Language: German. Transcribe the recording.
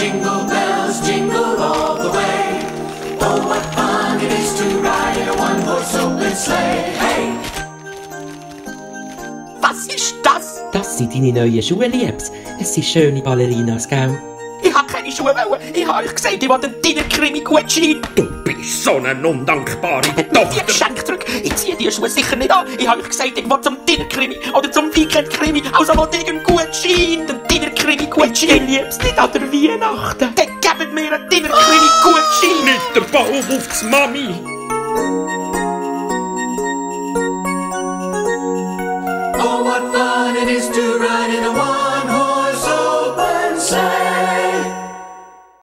jingle bells, jingle all the way. Oh, what fun it is to ride in a one-horse open sleigh. Hey! Was ist das? Das sind deine neuen Schuhe, Liebs. Es sind schöne Ballerinas, gell? Ich hab keine Schuhe wollen. Ich hab euch gesagt, ich will den Dinnerkrimi-Gutschein. Du bist so eine undankbare Die Tochter. Geschenke zurück. Ich ziehe die Schuhe sicher nicht an. Ich hab euch gesagt, ich will zum Dinnerkrimi oder zum Weekendkrimi. Also will ich einen Gutschein, den Dinnerkrimi-Gutschein. Liebs, nicht an der Weihnachten. Dann gebt mir einen Dinnerkrimi-Gutschein. Nicht der Baum aufs Mami. Oh, what fun it is to